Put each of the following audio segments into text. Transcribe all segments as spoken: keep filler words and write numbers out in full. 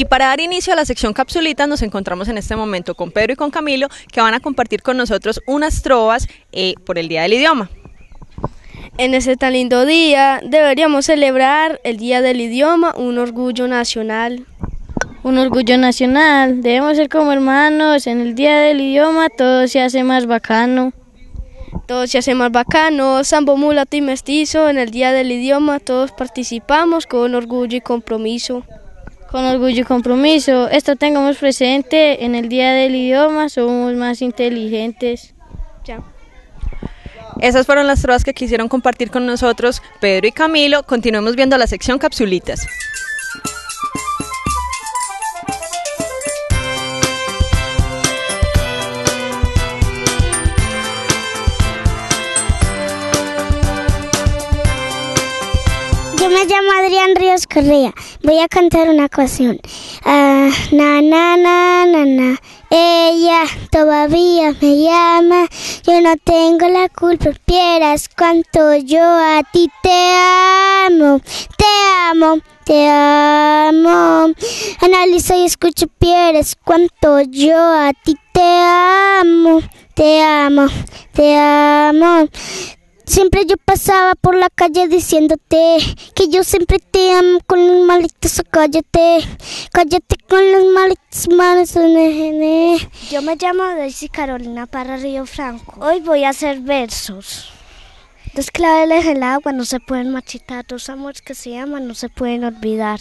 Y para dar inicio a la sección Capsulitas nos encontramos en este momento con Pedro y con Camilo, que van a compartir con nosotros unas trovas eh, por el Día del Idioma. En este tan lindo día deberíamos celebrar el Día del Idioma, un orgullo nacional. Un orgullo nacional, debemos ser como hermanos, en el Día del Idioma todo se hace más bacano. Todo se hace más bacano, sambo, mulato y mestizo, en el Día del Idioma todos participamos con orgullo y compromiso. Con orgullo y compromiso, esto tengamos presente, en el Día del Idioma somos más inteligentes. Ya. Esas fueron las trovas que quisieron compartir con nosotros Pedro y Camilo. Continuemos viendo la sección Capsulitas. Yo me llamo Adrián Ríos Correa, voy a cantar una canción. Ah, na na na na na, ella todavía me llama, yo no tengo la culpa, vieras cuánto yo a ti te amo, te amo, te amo. Analiza y escucha, vieras cuánto yo a ti te amo, te amo, te amo. Siempre yo pasaba por la calle diciéndote que yo siempre te amo con los malitos, cállate, cállate con los malitos malos. Yo me llamo Daisy Carolina Parra Río Franco. Hoy voy a hacer versos. Dos claveles en el agua no se pueden marchitar, dos amores que se aman no se pueden olvidar.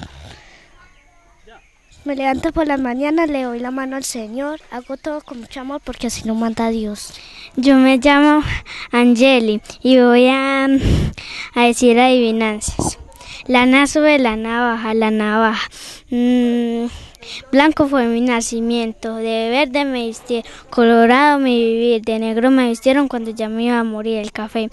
Me levanto por la mañana, le doy la mano al Señor, hago todo con mucho amor porque así lo manda Dios. Yo me llamo Angeli y voy a, a decir adivinanzas. Lana sobre la navaja, la navaja. Mm, blanco fue mi nacimiento, de verde me vistieron, colorado mi vivir, de negro me vistieron cuando ya me iba a morir el café.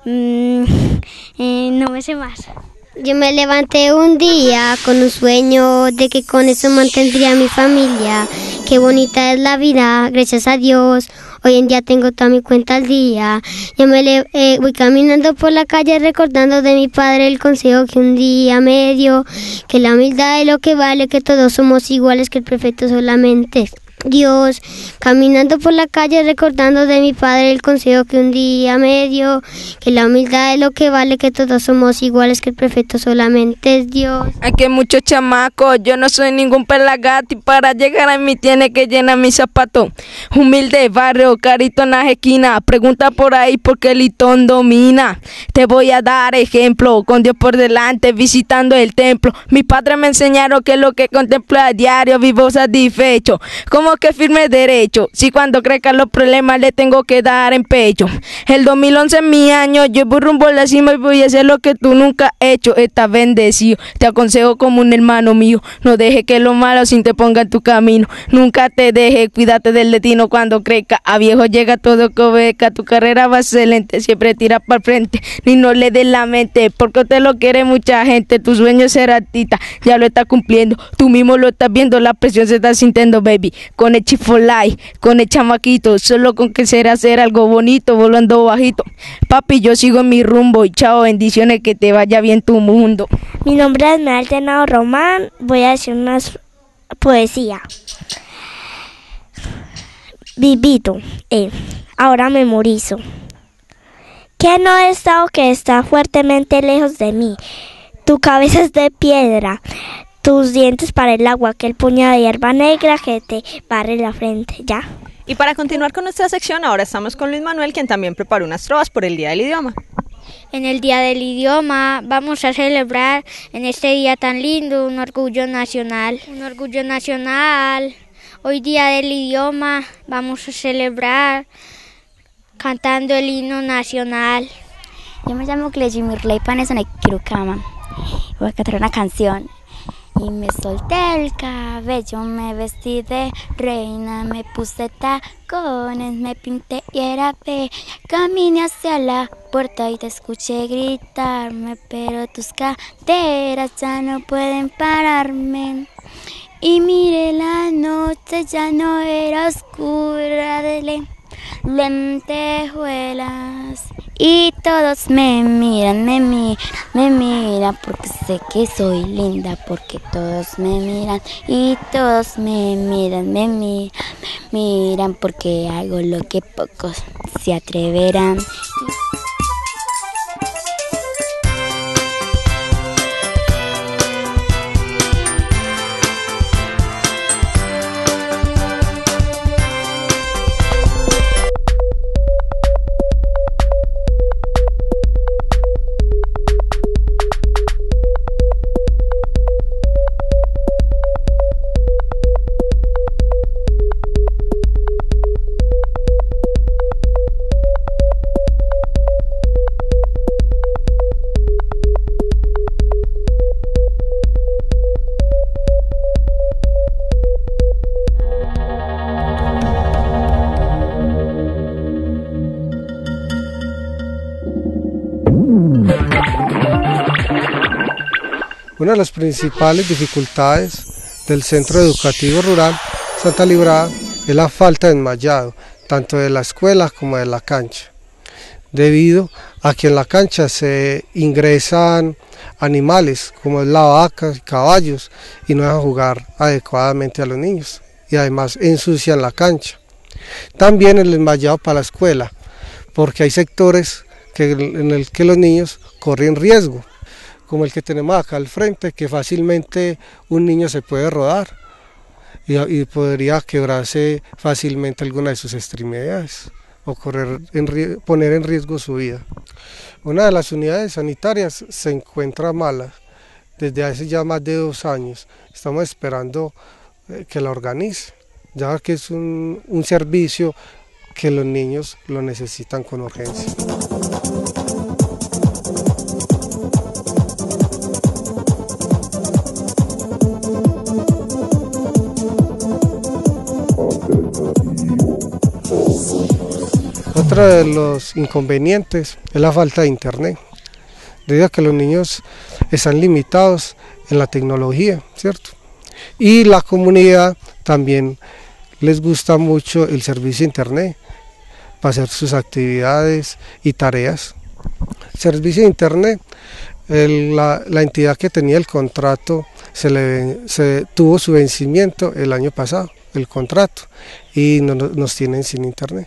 Mm, eh, no me sé más. Yo me levanté un día con un sueño de que con eso mantendría a mi familia. Qué bonita es la vida, gracias a Dios. Hoy en día tengo toda mi cuenta al día. Yo me le, eh, voy caminando por la calle recordando de mi padre el consejo que un día me dio. Que la humildad es lo que vale, que todos somos iguales, que el perfecto solamente es Dios. Caminando por la calle recordando de mi padre el consejo que un día me dio, que la humildad es lo que vale, que todos somos iguales, que el perfecto solamente es Dios. Aquí hay muchos chamacos, yo no soy ningún pelagato y para llegar a mí tiene que llenar mi zapato. Humilde barrio, carito en la esquina, pregunta por ahí porque el litón domina. Te voy a dar ejemplo, con Dios por delante, visitando el templo. Mi padre me enseñaron que lo que contemplo a diario, vivo satisfecho. Como que firme derecho, si cuando crezcan los problemas le tengo que dar en pecho. El dos mil once es mi año, yo voy rumbo a la cima y voy a hacer lo que tú nunca has hecho. Estás bendecido, te aconsejo como un hermano mío, no dejes que lo malo sin te ponga en tu camino. Nunca te dejes, cuídate del destino cuando crezca. A viejo llega todo que obedezca, tu carrera va excelente, siempre tira para el frente, ni no le des la mente, porque te lo quiere mucha gente. Tu sueño es ser artista, ya lo estás cumpliendo, tú mismo lo estás viendo, la presión se está sintiendo, baby. Con el chifolay, con el chamaquito, solo con que será hacer algo bonito, volando bajito. Papi, yo sigo en mi rumbo y chao, bendiciones, que te vaya bien tu mundo. Mi nombre es Esmeralda Tenado Román, voy a decir una poesía. Vivito, eh, ahora memorizo. Que no he estado, que está fuertemente lejos de mí. Tu cabeza es de piedra, tus dientes para el agua, que el puñado de hierba negra que te barre la frente, ¿ya? Y para continuar con nuestra sección, ahora estamos con Luis Manuel, quien también preparó unas trovas por el Día del Idioma. En el Día del Idioma vamos a celebrar en este día tan lindo un orgullo nacional. Un orgullo nacional. Hoy Día del Idioma vamos a celebrar cantando el himno nacional. Yo me llamo Cleji Mirley Panesone Kirukama. Voy a cantar una canción. Y me solté el cabello, me vestí de reina, me puse tacones, me pinté y era bella. Caminé hacia la puerta y te escuché gritarme, pero tus caderas ya no pueden pararme. Y miré la noche, ya no era oscura de ley. lentejuelas. Y todos me miran, me miran, me miran porque sé que soy linda, porque todos me miran y todos me miran, me miran, me miran porque hago lo que pocos se atreverán. Una de las principales dificultades del Centro Educativo Rural Santa Librada es la falta de enmayado, tanto de la escuela como de la cancha, debido a que en la cancha se ingresan animales como la vaca y caballos y no dejan jugar adecuadamente a los niños y además ensucian la cancha. También el enmayado para la escuela, porque hay sectores que, en el que los niños corren riesgo, como el que tenemos acá al frente, que fácilmente un niño se puede rodar y, y podría quebrarse fácilmente alguna de sus extremidades o correr en, poner en riesgo su vida. Una de las unidades sanitarias se encuentra mala desde hace ya más de dos años. Estamos esperando eh, que la organice, ya que es un, un servicio que los niños lo necesitan con urgencia. Otro de los inconvenientes es la falta de internet, debido a que los niños están limitados en la tecnología, ¿cierto? Y la comunidad también les gusta mucho el servicio de internet para hacer sus actividades y tareas. El servicio de internet, el, la, la entidad que tenía el contrato se le, se, tuvo su vencimiento el año pasado, el contrato, y no, nos tienen sin internet.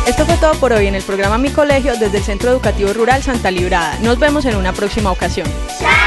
Esto fue todo por hoy en el programa Mi Colegio desde el Centro Educativo Rural Santa Librada. Nos vemos en una próxima ocasión. ¡Chao!